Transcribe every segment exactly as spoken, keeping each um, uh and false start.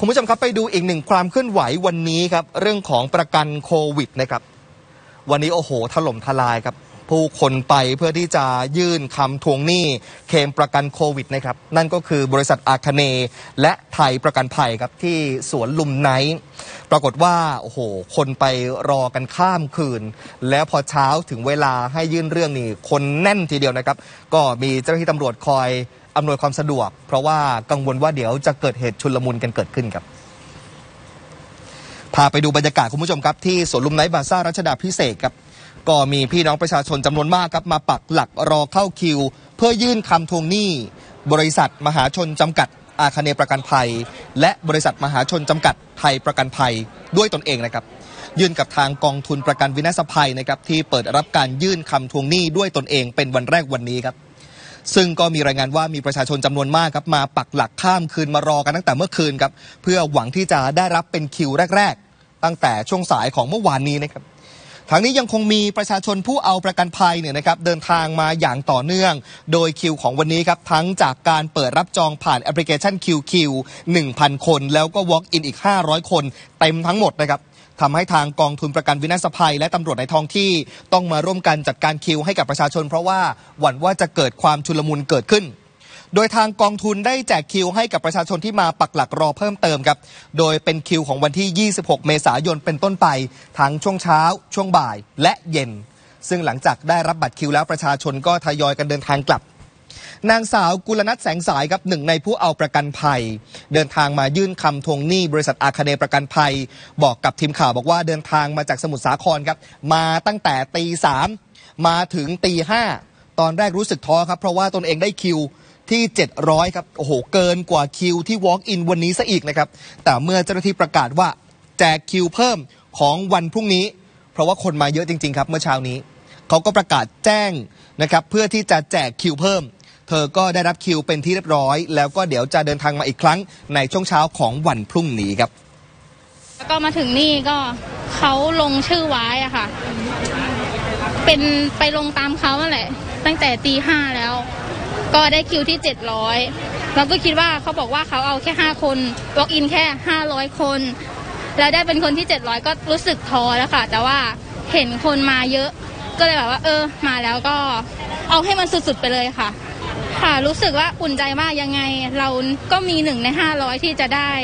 คุณผู้ชมครับไปดูอีกหนึ่งความเคลื่อนไหววันนี้ครับเรื่องของประกันโควิดนะครับวันนี้โอ้โหถล่มทลายครับผู้คนไปเพื่อที่จะยื่นคำทวงหนี้เคลมประกันโควิดนะครับนั่นก็คือบริษัทอาคเนย์และไทยประกันภัยครับที่สวนลุมไนท์ปรากฏว่าโอ้โหคนไปรอกันข้ามคืนแล้วพอเช้าถึงเวลาให้ยื่นเรื่องนี่คนแน่นทีเดียวนะครับก็มีเจ้าหน้าที่ตำรวจคอยอำนวยความสะดวกเพราะว่ากังวลว่าเดี๋ยวจะเกิดเหตุชุลมุนกันเกิดขึ้นครับพาไปดูบรรยากาศคุณผู้ชมครับที่สวนลุมไนท์บาซ่ารัชดาภิเษกครับก็มีพี่น้องประชาชนจำนวนมากครับมาปักหลักรอเข้าคิวเพื่อยื่นคำทวงหนี้บริษัทมหาชนจำกัดอาคเนย์ประกันภัยและบริษัทมหาชนจำกัดไทยประกันภัยด้วยตนเองนะครับยื่นกับทางกองทุนประกันวินาศภัยนะครับที่เปิดรับการยื่นคำทวงหนี้ด้วยตนเองเป็นวันแรกวันนี้ครับซึ่งก็มีรายงานว่ามีประชาชนจำนวนมากครับมาปักหลักข้ามคืนมารอกันตั้งแต่เมื่อคืนครับเพื่อหวังที่จะได้รับเป็นคิวแรกๆตั้งแต่ช่วงสายของเมื่อวานนี้นะครับทางนี้ยังคงมีประชาชนผู้เอาประกันภัยเนี่ยนะครับเดินทางมาอย่างต่อเนื่องโดยคิวของวันนี้ครับทั้งจากการเปิดรับจองผ่านแอปพลิเคชัน คิว คิว หนึ่งพัน คนแล้วก็ walk in อีกห้าร้อยคนเต็มทั้งหมดนะครับทำให้ทางกองทุนประกันวินาศภัยและตำรวจในท้องที่ต้องมาร่วมกันจัดการคิวให้กับประชาชนเพราะว่าหวั่นว่าจะเกิดความชุลมุนเกิดขึ้นโดยทางกองทุนได้แจกคิวให้กับประชาชนที่มาปักหลักรอเพิ่มเติมครับโดยเป็นคิวของวันที่ยี่สิบหกเมษายนเป็นต้นไปทั้งช่วงเช้าช่วงบ่ายและเย็นซึ่งหลังจากได้รับบัตรคิวแล้วประชาชนก็ทยอยกันเดินทางกลับนางสาวกุลนัทแสงสายครับหนึ่งในผู้เอาประกันภัยเดินทางมายื่นคำทวงหนี้บริษัทอาคเนย์ประกันภัยบอกกับทีมข่าวบอกว่าเดินทางมาจากสมุทรสาครครับมาตั้งแต่ตีสามมาถึงตีห้าตอนแรกรู้สึกท้อครับเพราะว่าตนเองได้คิวที่เจ็ดร้อยครับโอ้โหเกินกว่าคิวที่ walk in วันนี้ซะอีกนะครับแต่เมื่อเจ้าหน้าที่ประกาศว่าแจกคิวเพิ่มของวันพรุ่งนี้เพราะว่าคนมาเยอะจริงๆครับเมื่อเช้านี้เขาก็ประกาศแจ้งนะครับเพื่อที่จะแจกคิวเพิ่มเธอก็ได้รับคิวเป็นที่เรียบร้อยแล้วก็เดี๋ยวจะเดินทางมาอีกครั้งในช่วงเช้าของวันพรุ่งนี้ครับแล้วก็มาถึงนี่ก็เขาลงชื่อไว้อะค่ะเป็นไปลงตามเขาแหละตั้งแต่ตีห้าแล้วก็ได้คิวที่เจ็ดร้อยเราก็คิดว่าเขาบอกว่าเขาเอาแค่ห้าคน walk in แค่ห้าร้อยคนแล้วได้เป็นคนที่เจ็ดร้อยก็รู้สึกท้อแล้วค่ะแต่ว่าเห็นคนมาเยอะก็เลยแบบว่าเออมาแล้วก็เอาให้มันสุดๆไปเลยค่ะค่ะรู้สึกว่าอุ่นใจมากยังไงเราก็มีหนึ่งในห้าร้อยที่จะได้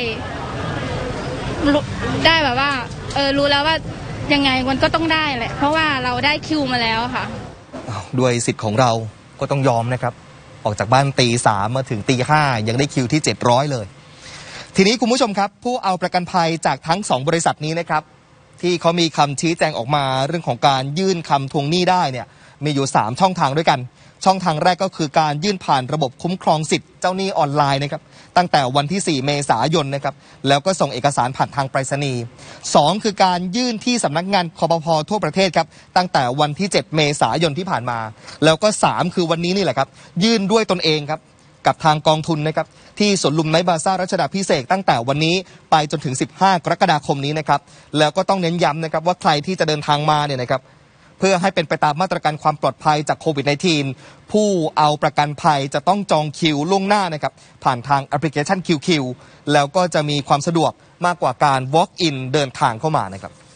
ได้แบบว่าเออรู้แล้วว่ายังไงมันก็ต้องได้แหละเพราะว่าเราได้คิวมาแล้วค่ะด้วยสิทธิ์ของเราก็ต้องยอมนะครับออกจากบ้านตีสามมาถึงตีห้ายังได้คิวที่เจ็ดร้อยเลยทีนี้คุณผู้ชมครับผู้เอาประกันภัยจากทั้งสองบริษัทนี้นะครับที่เขามีคำชี้แจงออกมาเรื่องของการยื่นคำทวงหนี้ได้เนี่ยมีอยู่สามช่องทางด้วยกันช่องทางแรกก็คือการยื่นผ่านระบบคุ้มครองสิทธิ์เจ้าหนี้ออนไลน์นะครับตั้งแต่วันที่สี่เมษายนนะครับแล้วก็ส่งเอกสารผ่านทางไปรษณีย์สองคือการยื่นที่สำนักงานคปภ.ทั่วประเทศครับตั้งแต่วันที่เจ็ดเมษายนที่ผ่านมาแล้วก็สามคือวันนี้นี่แหละครับยื่นด้วยตนเองครับกับทางกองทุนนะครับที่สวนลุมไนท์บาซ่ารัชดาภิเษกตั้งแต่วันนี้ไปจนถึงสิบห้ากรกฎาคมนี้นะครับแล้วก็ต้องเน้นย้ำนะครับว่าใครที่จะเดินทางมาเนี่ยนะครับเพื่อให้เป็นไปตามมาตรการความปลอดภัยจากโควิด สิบเก้า ผู้เอาประกันภัยจะต้องจองคิวล่วงหน้านะครับผ่านทางแอปพลิเคชัน คิว คิว แล้วก็จะมีความสะดวกมากกว่าการ walk in เดินทางเข้ามานะครับ